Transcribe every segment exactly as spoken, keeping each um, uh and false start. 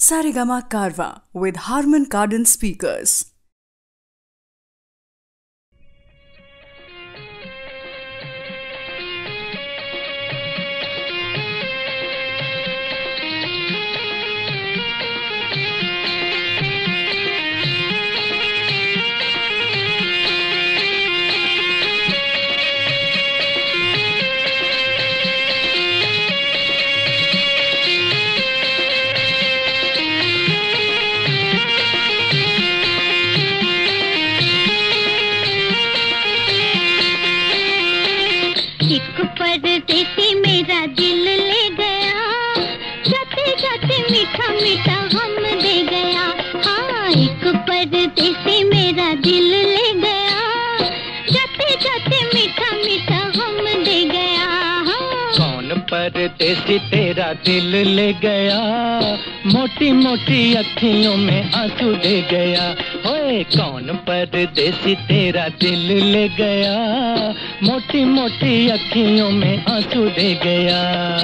Saregama Karwa with Harman Kardon speakers. एक परदेसी मेरा दिल ले गया, जाते जाते मीठा मीठा गम दे गया। हाँ, एक परदेसी मेरा दिल ले गया, जाते जाते मीठा मीठा गम दे गया। हाँ। कौन परदेसी तेरा दिल ले गया, मोटी मोटी अखियों में आंसू दे गया। ओए कौन परदेसी तेरा दिल ले गया, मोटी मोटी अखियों में आंसू दे गया।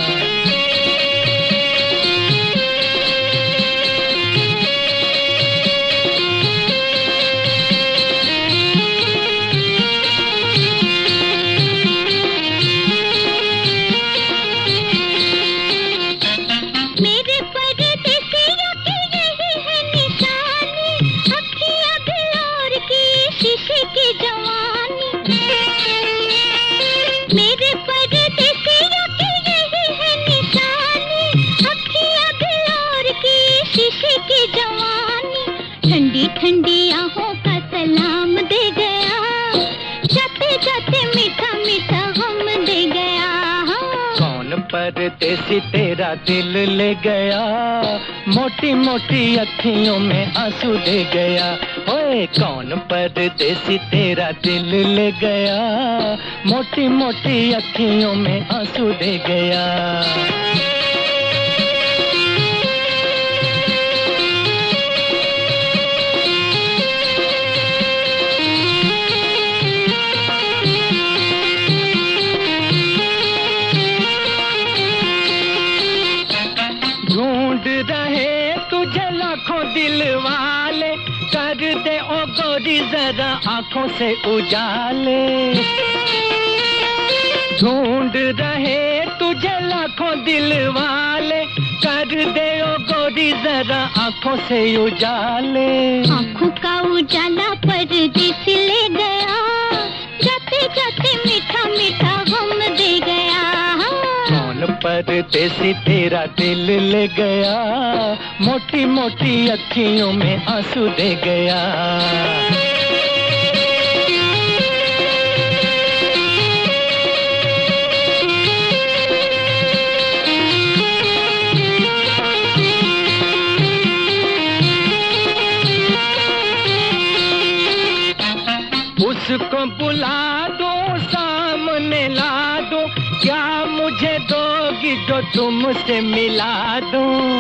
ठंडी ठंडी आहों का सलाम दे गया, जाते जाते मीठा मीठा गम दे गया। हाँ। कौन परदेसी तेरा दिल ले गया, मोटी मोटी अखियों में आंसू दे गया। ओए कौन परदेसी तेरा दिल ले गया, मोटी मोटी अखियों में आंसू दे गया। ढूंढ रहे तुझे लाखों दिल वाले, कर दे ओ गोरी जरा आंखों से उजाले। ढूंढ रहे तुझे लाखों दिल वाले, कर दे ओ गोरी जरा आंखों से उजाले। आंखों का उजाला परदेसी ले गया, जाते जाते मीठा मीठा गम दे गया। परदेसी तेरा दिल ले गया, मोटी मोटी अखियों में आंसू दे गया। उसको बुला दो, सामने ला दो, क्या मुझे दोगी जो तुमसे मिला दूं।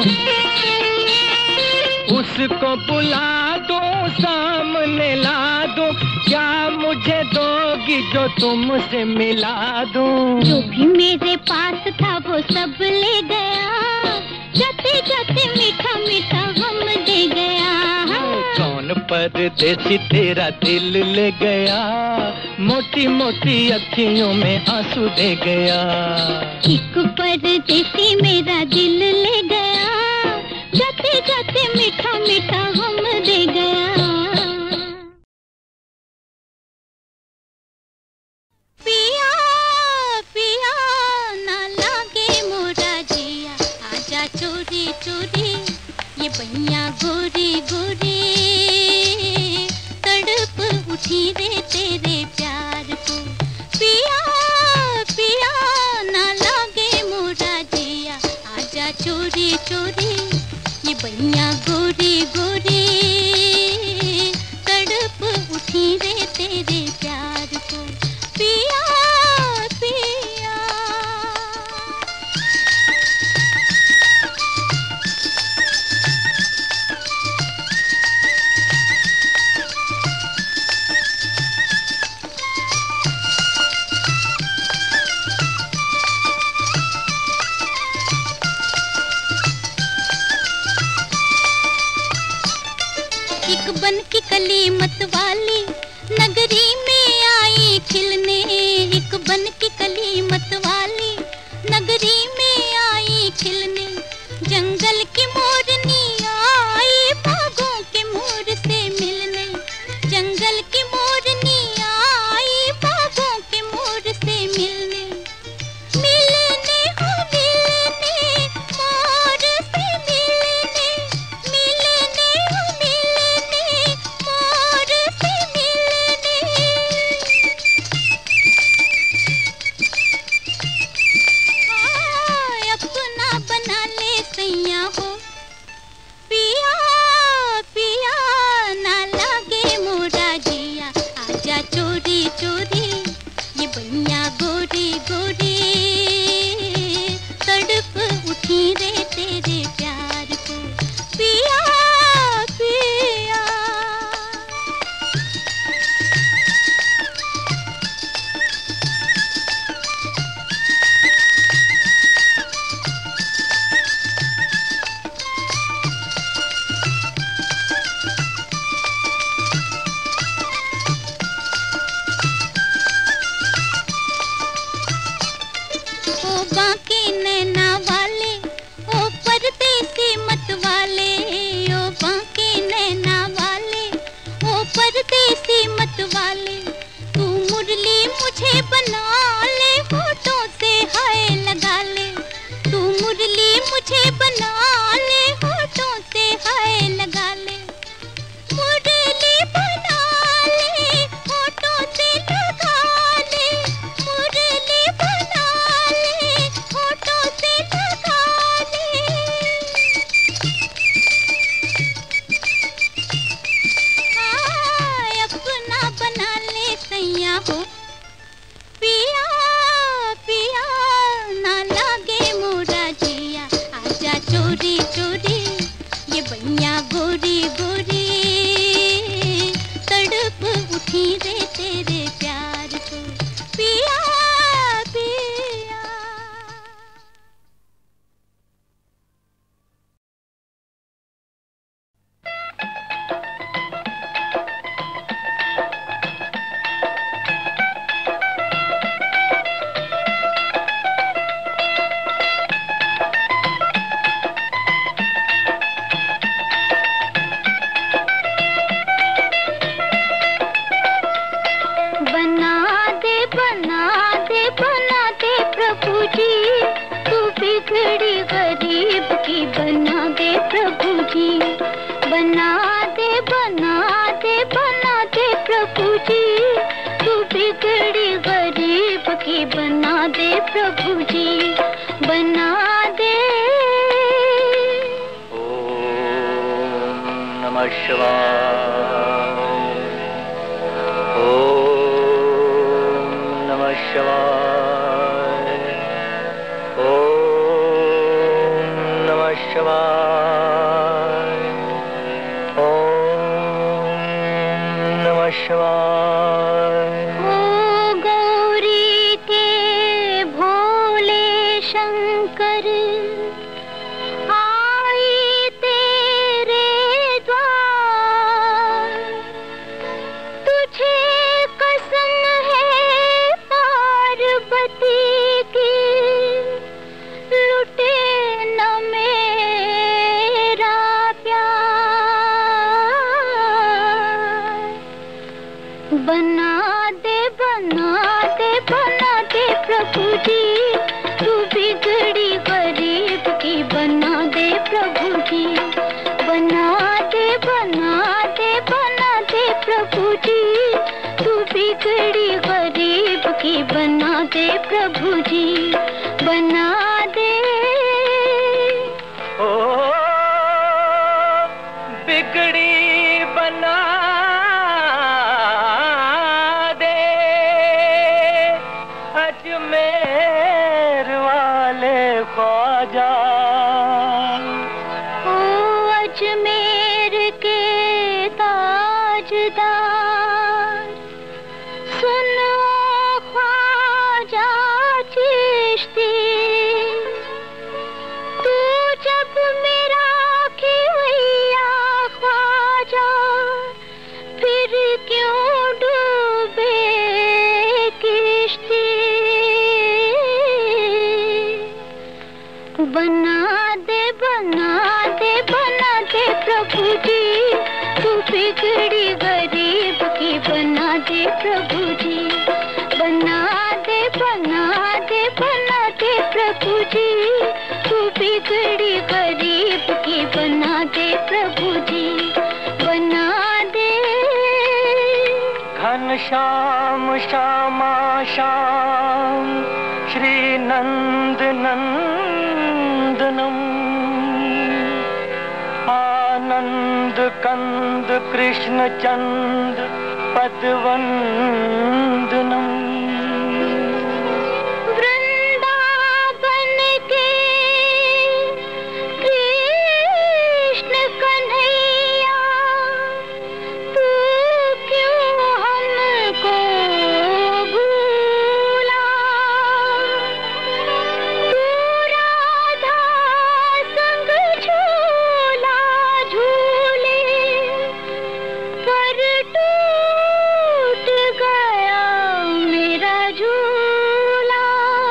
उसको बुला दो, सामने ला दो, क्या मुझे दोगी जो तुमसे मिला दूं। जो भी मेरे पास था वो सब ले गया, जाते जाते मीठा मीठा गम दे गया। कौन परदेसी तेरा दिल ले गया, मोटी मोटी अखियों में आंसू दे गया। एक परदेसी मेरा दिल ले गया, जाते जाते मीठा मीठा गम दे गया। पिया पिया ना लागे मोरा जिया, आजा चोरी चोरी ये बनिया गोरी गोरी, तड़प उठी रे तेरे प्यार को। पिया पिया ना लागे मोरा जिया, आजा चोरी चोरी ये बनिया गोरी गोरी, तड़प उठी रे तेरे प्यार को। पिया पिया एक बन की कली मत वाली नगरी में आई खिलने, एक बन की कली मत वाली नगरी में आई खिलने। जंगल की मोरनी आई बागों के मोर से मिलने, जंगल की मोरनी आई बागों के मोर से मिलने। मिलने हो मिलने मोर से मिलने, मिलने हो मिलने मोर से मिलने। हाँ, अपना बना ले सैया हो पिया पिया, ना लागे मोरा जिया। आजा चोरी चोरी ये बनिया गोरी गोरी, तड़प उठी रे तेरे प्यार को पिया पिया। ओ बांके नैना वाले ओ परदेसी मत वाले, ओ बांके नैना वाले ओ परदेसी मत वाले। तू मुरली मुझे बना ले होठों से हाय लगा ले, तू मुरली मुझे बना ले होठों से हाय लगा ले। मुरली बना ले होठों से लगा ले, मुरली बना ले होठों से लगा ले। हाँ, अपना बना ले सैया हो पिया पिया, ना लागे मोरा जिया। आजा चोरी चोरी ये बनिया गोरी गोरी, तड़प उठी रे तेरे प्यार को पिया पिया। बना दे बना दे बना दे प्रभु जी, तू बिगड़ी गरीब की बना दे प्रभु जी। बना दे बना दे बना दे प्रभु जी, तू बिगड़ी गरीब की बना दे प्रभु जी, बना दे। ओम नमः शिवाय, ओम नमः शिवाय, ओम नमः शिवाय, ओम नमः शिवाय। ओ गौरी के भोले शंकर आई तेरे द्वार, तुझे कसम है पार्वती की, लुटे न मेरा प्यार। बना दे बना दे बना दे प्रभु जी, तू बिगड़ी गरीब की बना दे प्रभु जी। बना दे बना दे बना दे प्रभु जी, तू बिगड़ी गरीब की बना दे प्रभु जी, बना दे। ओ बिगड़ी बना दे अजमेर वाले ख्वाजा। ओ अजमेर के ताजदार, सुनो ख्वाजा चिश्ती, तू जब मेरा खिवैया ख्वाजा श्याम श्यामा श्याम श्री नंद नंदनम आनंद कंद कृष्ण चंद पदवंदनम। वृंदावन के कृष्ण कन्हैया तू क्यों हमको भूला। तू राधा संग झूला झूले पर टूट गया मेरा झूला।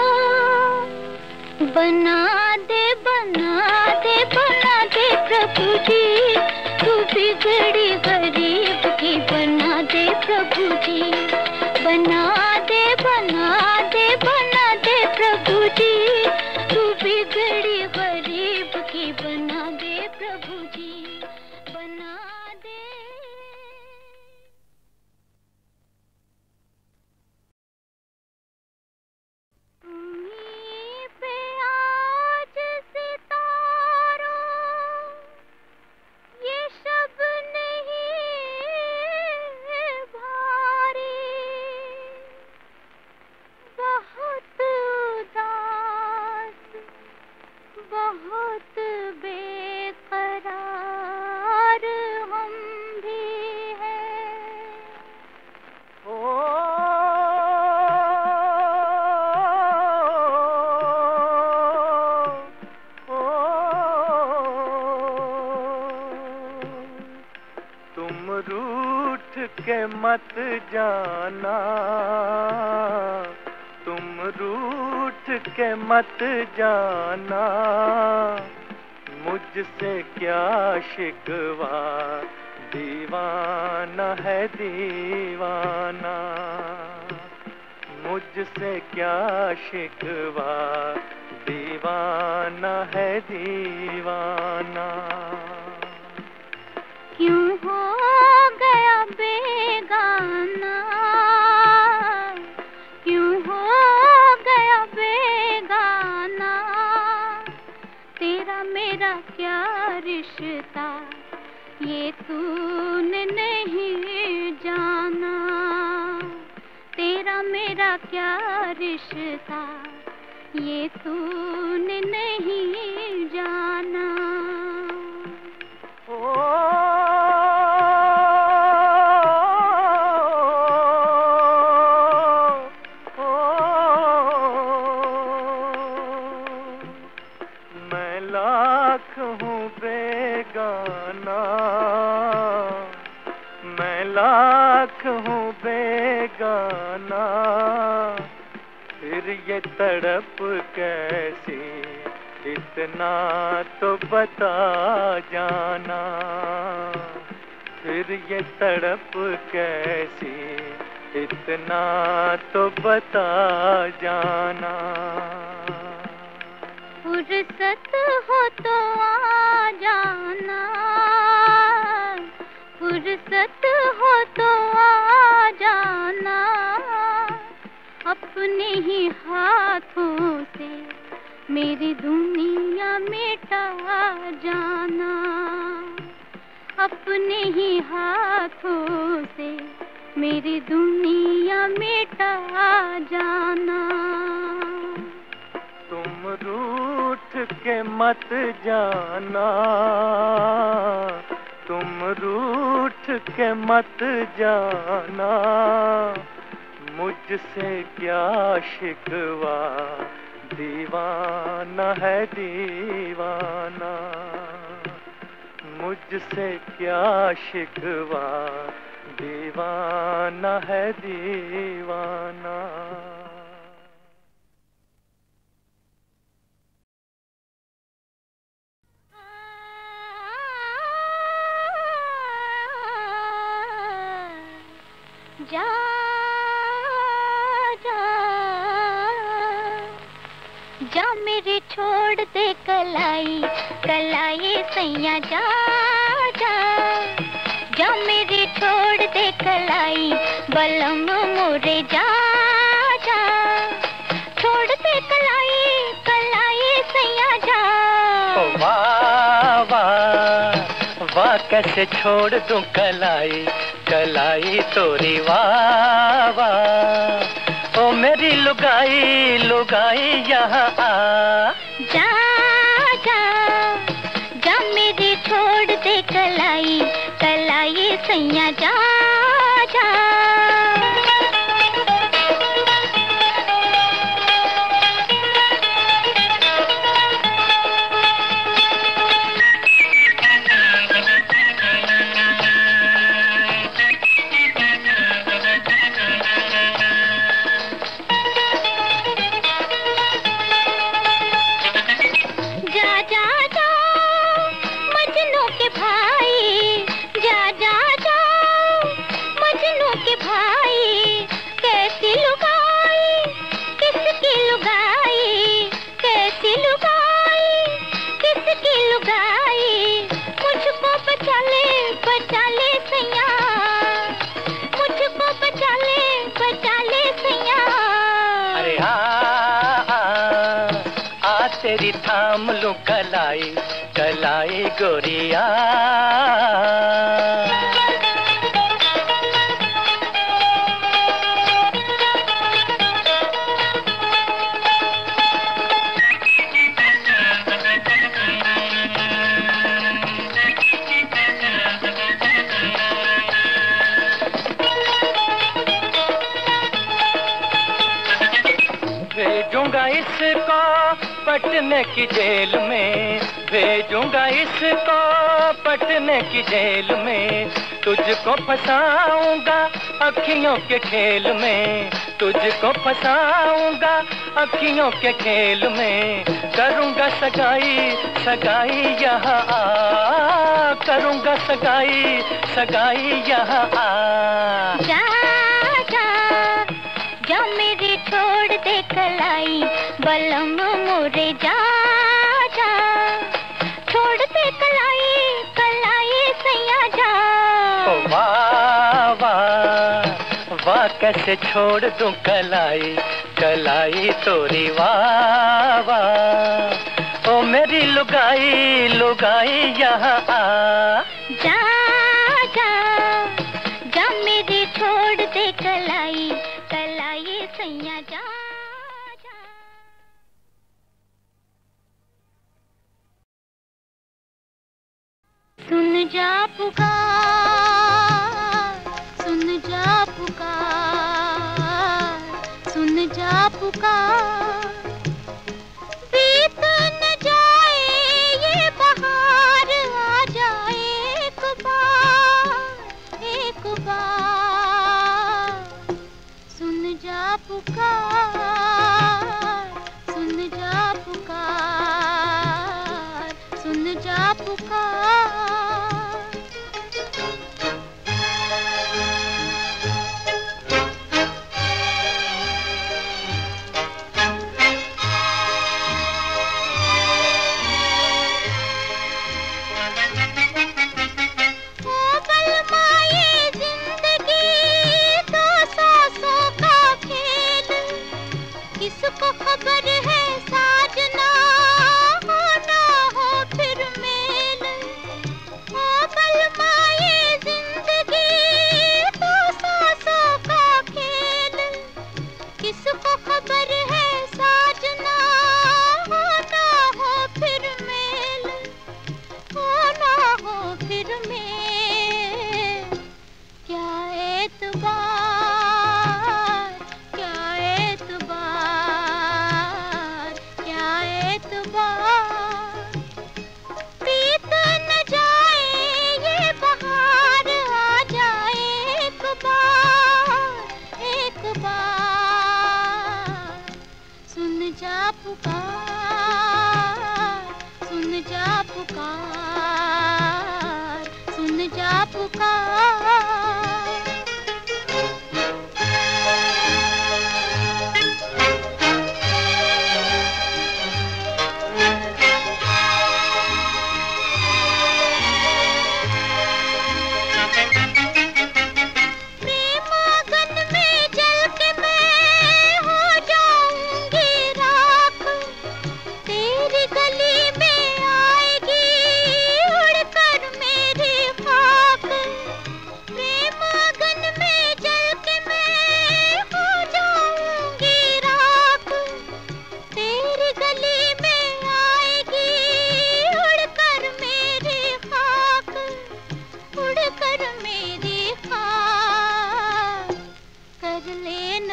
बना दे बना दे बना दे प्रभु जी तू बिगड़ी गरीब की बना दे प्रभु जी। बना दे बना दे बना दे प्रभु जी तू बिगड़ी गरीब की बना दे प्रभु जी बना दे। तुम्हीं पे आज सितारों ये शब नहीं भारी। बहुत उदास बहुत बेकरार हम भी हैं। ओ तुम रूठ के मत जाना तुम रूठ के मत जाना मुझसे क्या शिकवा दीवाना है दीवाना। मुझसे क्या शिकवा दीवाना है दीवाना। क्यों हो गया बेगाना क्यों हो गया बेगाना। तेरा मेरा क्या रिश्ता ये तूने नहीं जाना। तेरा मेरा क्या रिश्ता ये तूने नहीं जाना। ओ मैं लाख हूँ बेगाना मैं लाख हूँ बेगाना फिर ये तड़प कैसी इतना तो बता जाना। फिर ये तड़प कैसी इतना तो बता जाना। फुर्सत हो तो आ जाना फुर्सत हो तो आ जाना। अपने ही हाथों से मेरी दुनिया मिटा जाना। अपने ही हाथों से मेरी दुनिया मिटा जाना। तुम रूठ के मत जाना तुम रूठ के मत जाना। मुझसे क्या शिकवा दीवाना है दीवाना। मुझसे क्या शिकवा दीवाना है दीवाना। जा जा जा मेरे छोड़ दे कलाई कलाई सैया जा जा जा मेरे छोड़ दे कलाई बलम मोरे जा जा, छोड़ दे कलाई कलाई सैया जा। ओ वाह वाह वाह कैसे छोड़ दूं कलाई कलाई तोरी वाह वाह। ओ मेरी लुगाई लुगाई यहाँ आ जा जा जा मेरे छोड़ दे कलाई कलाई सैया जा जा। तेरी थाम लूं कलाई कलाई गोरिया। भेजूंगा इसको पटने की जेल में, भेजूंगा इसको पटने की जेल में। तुझको फंसाऊंगा अखियों के खेल में, तुझको फंसाऊंगा अखियों के खेल में। करूंगा सगाई सगाई यहाँ आ, करूंगा सगाई सगाई यहाँ आ। जा जा जा मेरे छोड़ दे कलाई बलम मोरे जा जा, छोड़ दे कलाई कलाई सैया जा। ओ वाह वाह वाह कैसे छोड़ दूं कलाई कलाई तोरी वाह वाह। ओ मेरी लुगाई लुगाई यहाँ आ। जा जा जा मेरे छोड़ दे कलाई कलाई सैया जा। सुन जा पुकार सुन जा पुकार सुन जा पुकार, बीत न जाए ये बहार आ जाए एक बार एक बार। सुन जा पुकार सुन जा पुकार सुन जा पुकार। किसको खबर है साजना हो ना हो फिर मेल, ओ बलमा ये जिंदगी तो सांसों का खेल। किसको खबर है साजना हो ना हो फिर मेल, हो ना हो फिर मेल। क्या एतबार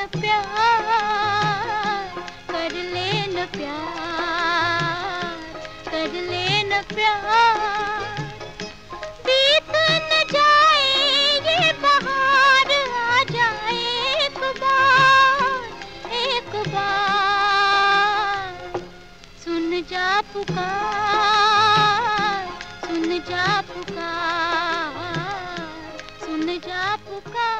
प्यार, कर ले न प्यार, कर ले न प्यार। बीत न जाए ये बहार, आ जाए एक बार, एक बार। सुन जा पुकार, सुन जा पुकार, सुन जा पुकार।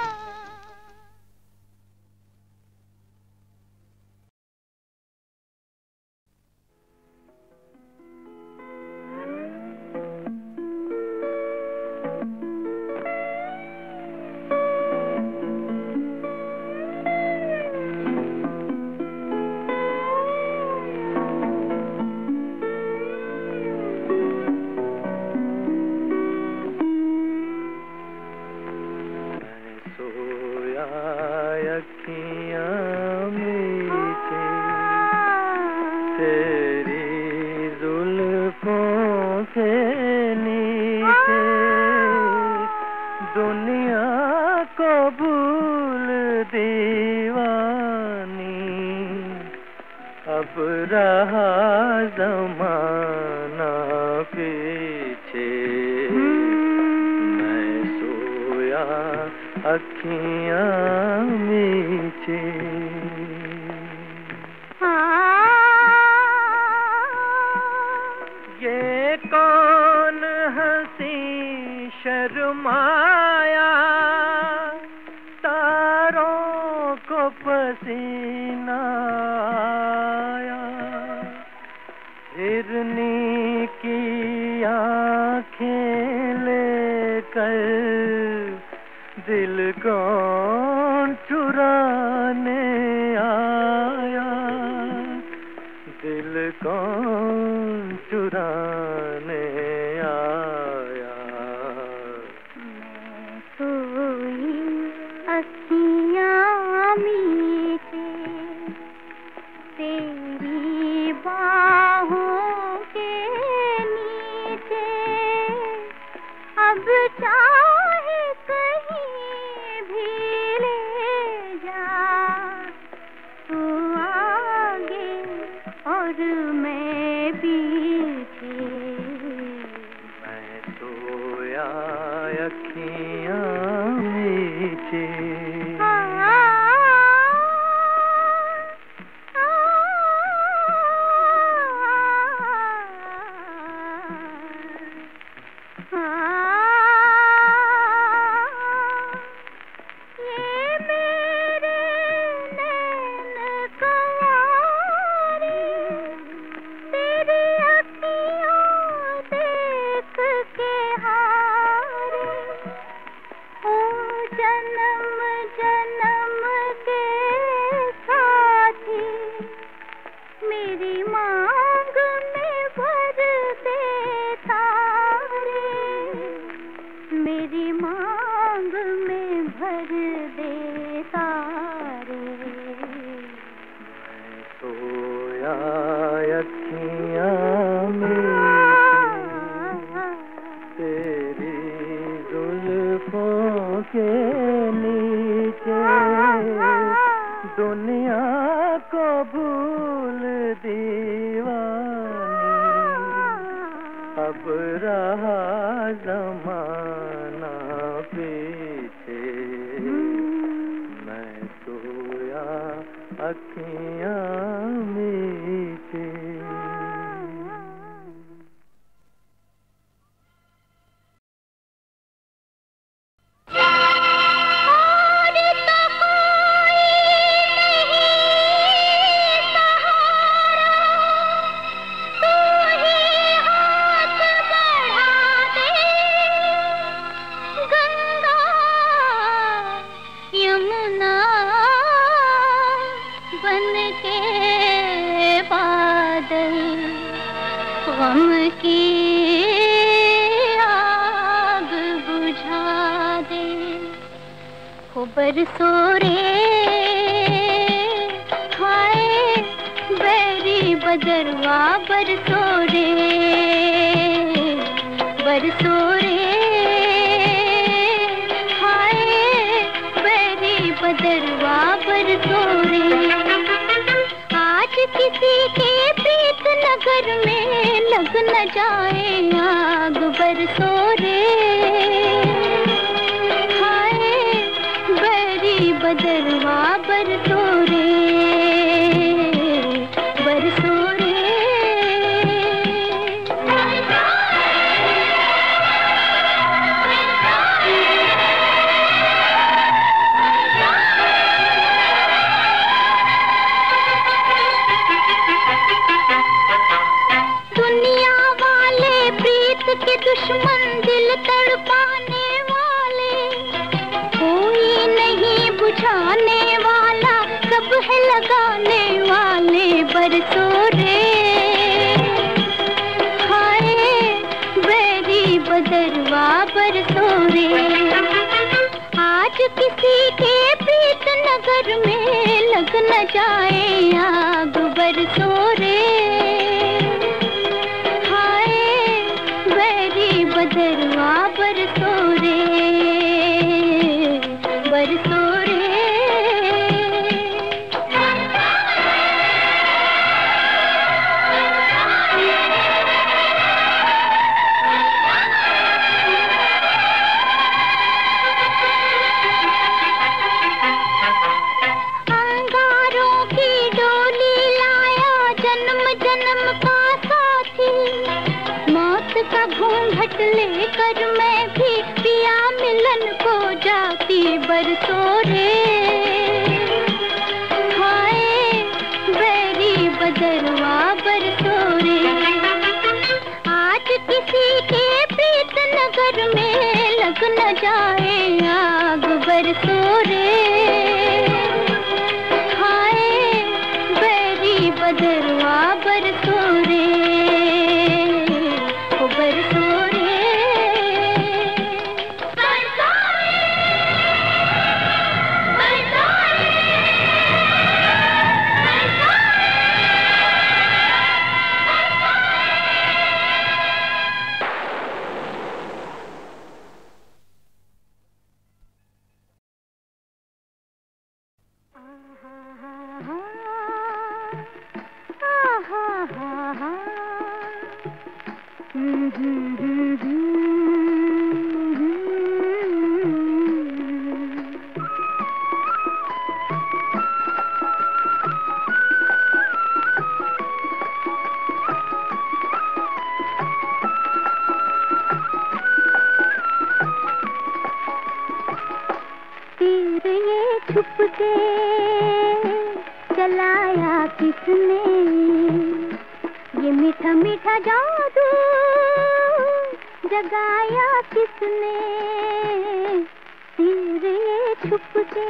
बरसो रे हाय बैरी बदरवा बरसो रे बरसो रे हाय बैरी बदरवा किसी के प्रीत नगर में लग न जाए आग बरसों रे, हाय बैरी बदरवा बरसों रे, बरसों रे। के दुश्मन दिल तड़पाने वाले, कोई नहीं बुझाने वाला, सब है लगाने वाले बरसों रे, हाय बैरी बदरवा बरसों रे। आज किसी के प्रीत नगर में लग न जाए आग बरसों रे, बदरवा बरसों रे, बरसों रे। अंगारों की डोली लाया जन्म जन्म का साथी, मौत का घूंघट लेकर मैं भी पिया मिलन को जाती बरसों रे, हाय बैरी बदरवा बरसों रे। आज किसी के प्रीत नगर में लग न जाए आग बरसों रे, हाय बैरी बदरवा बरसों रे, बरसों रे। तीर ये छुप के चलाया किसने, ये मीठा मीठा जादू जगाया किसने, तीर ये छुप के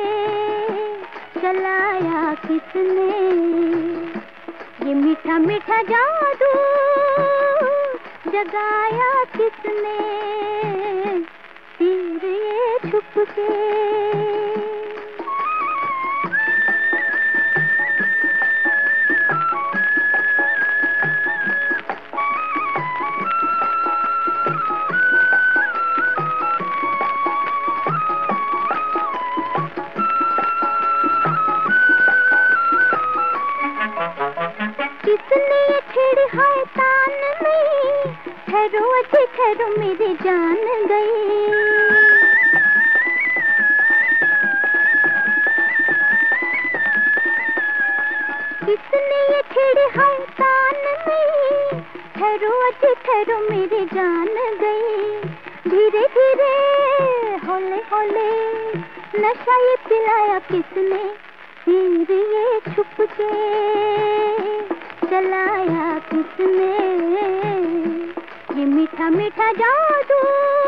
चलाया किसने, ये मीठा मीठा जादू जगाया किसने, तीर ये छुप के। किसने ये छेड़ी है तान में, ठहरो अजी ठहरो मेरी जान गई, किसने ये छेड़ी है तान में, ठहरो अजी ठहरो मेरी जान गई, धीरे धीरे हौले हौले नशा ये पिलाया किसने, तीर ये छुप के चलाया किसने, ये मीठा मीठा जादू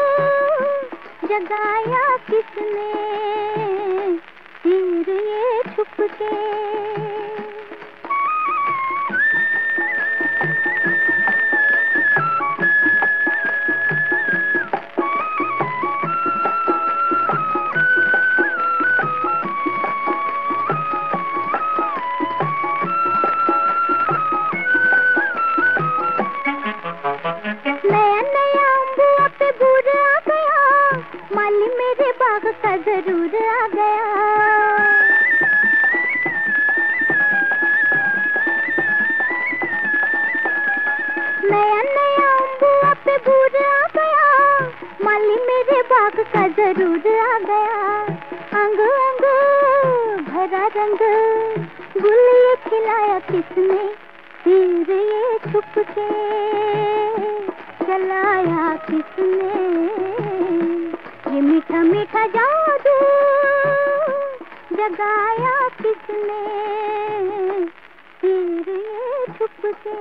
जगाया किसने, तीर ये छुप के। का जरूर आ गया, आ गया, माली मेरे बाग का जरूर आ गया। अंग अंग भरा रंग गुल ये खिलाया किसने, तीर ये छुप के चलाया किसने। ये मीठा मीठा जादू जगाया किसने, तीर ये छुप के।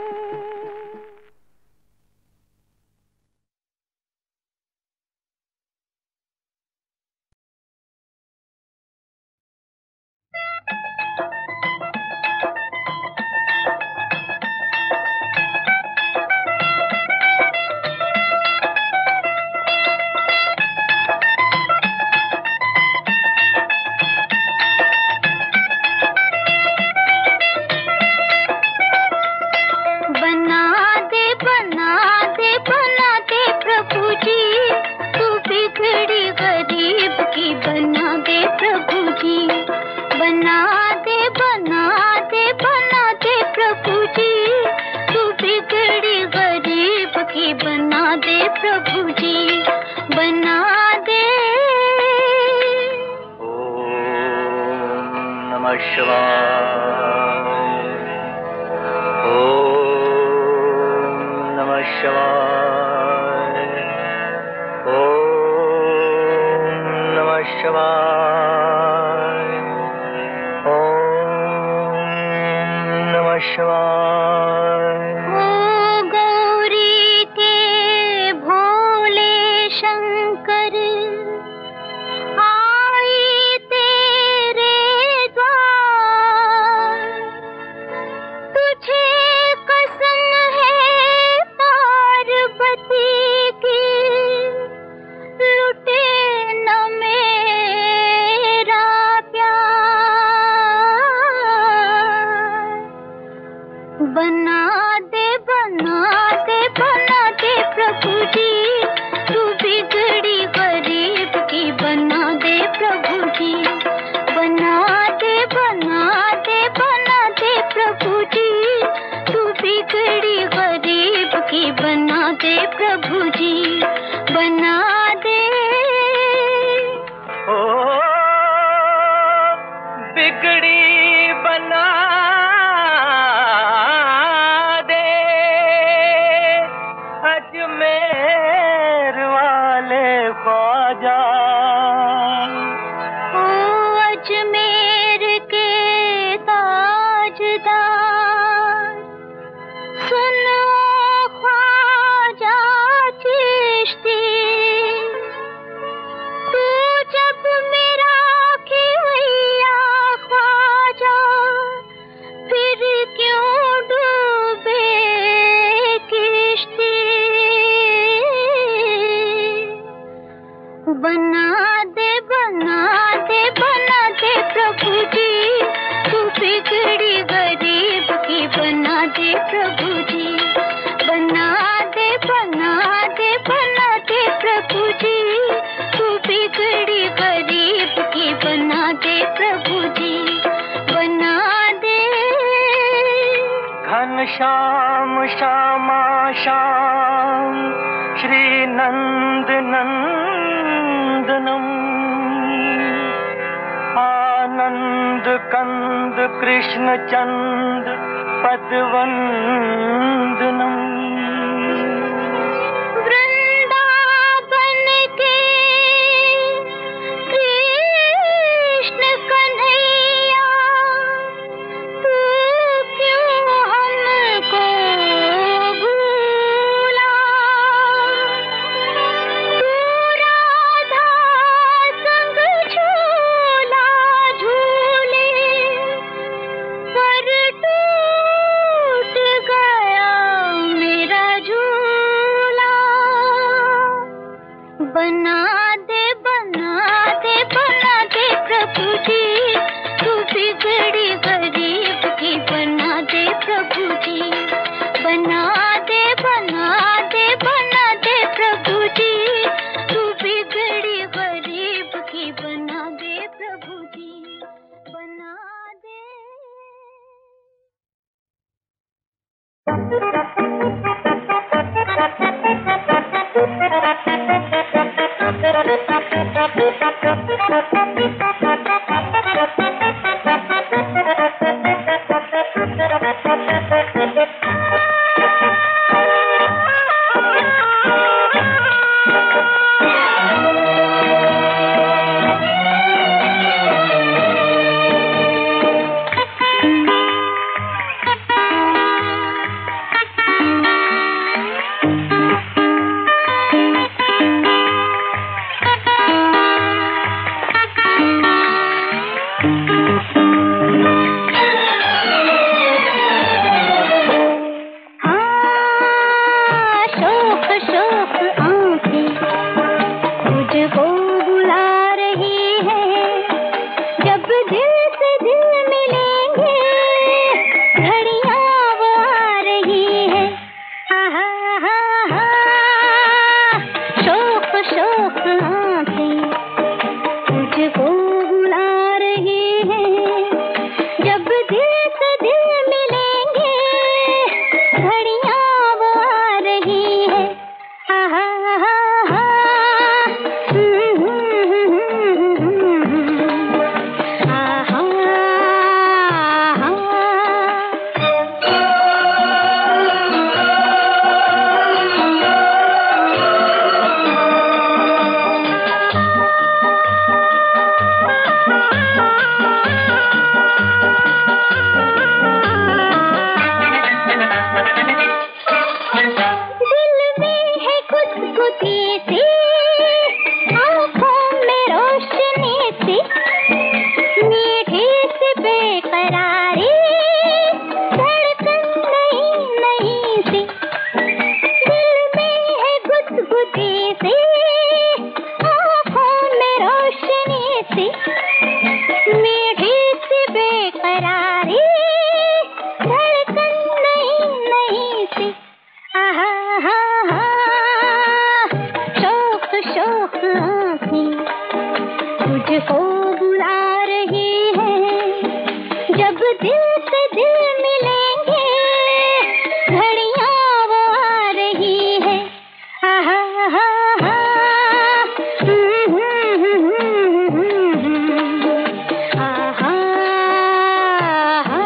श्याम श्यामा श्याम श्री नंद नंदनम आनंद कंद कृष्ण चंद पदवंदनम। से, आँखों में रोशनी से, मीठी सी बेकरारी, धड़कन नहीं नहीं सी, आहा हा हा, शौक शौक आँखें तुझको बुला रही है, जब दिल से दिल मिलेंगे, घड़ियाँ वो आ रही है, आहा हा हा, हम्म हम्म हम्म हम्म, आहा हा।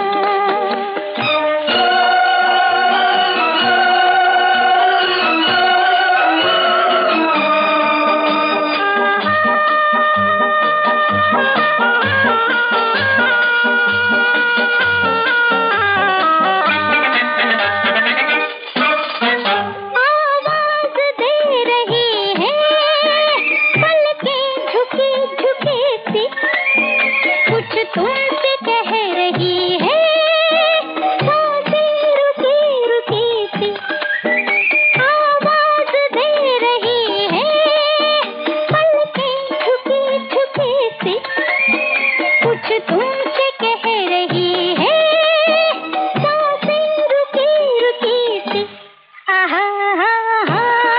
आवाज दे रही है, पलकें झुकी झुकी सी, कुछ तुमसे कह रही है, सांसें रुकी रुकी सी, आवाज दे रही है, पलकें झुकी झुकी सी, कुछ तुमसे कह रही है, सांसें रुकी रुकी सी, आहा हा हा,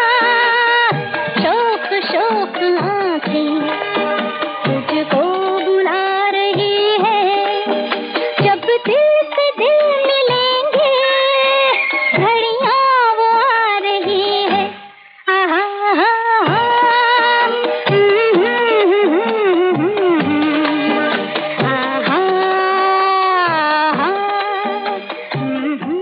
शौक शौक आँखें तुझको बुला रही है, जब दिल से दिल मिलेंगे, घड़ियाँ वो आ रही है, आहा हा हा, हम्म हम्म हम्म हम्म, आहा हा, हम्म हम्म।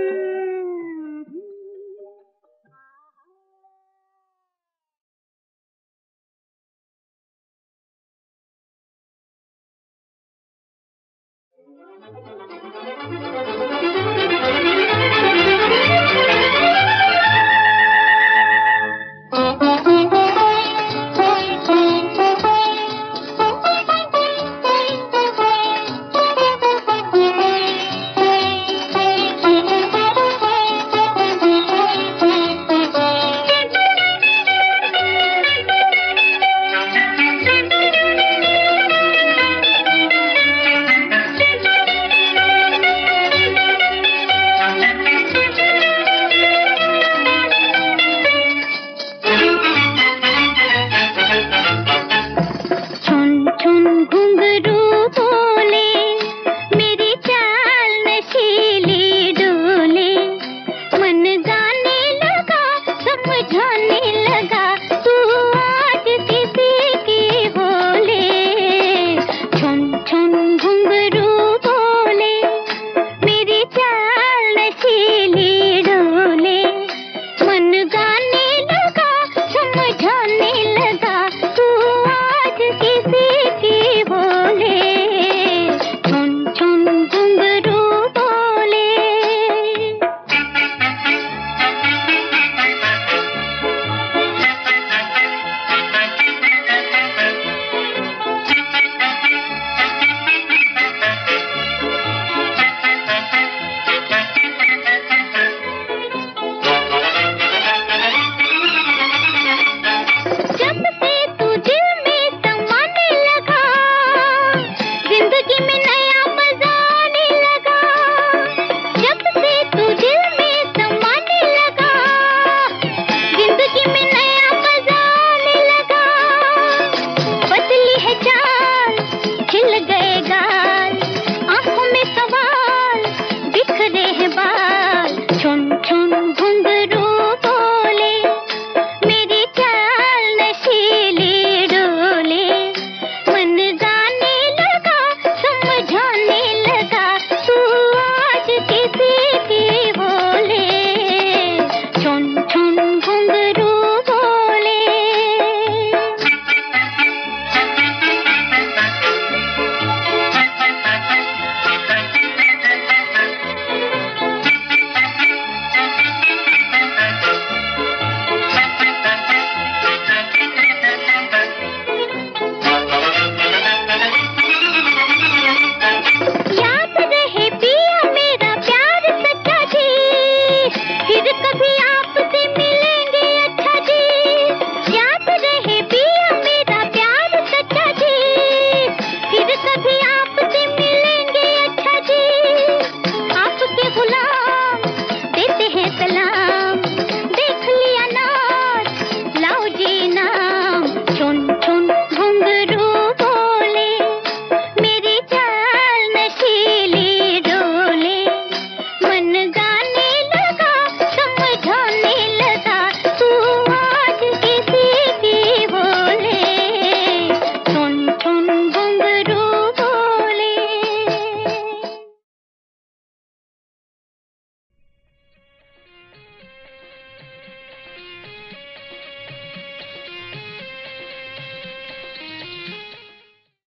छुन छुन घुंघरू बोले, मेरी चाल नशीली डोले, मन गाने लगा, समझाने लगा, तू आज किसी की बोले। छुन छुन घुंघरू बोले, मेरी चाल नशीली डोले, मन गाने लगा, समझाने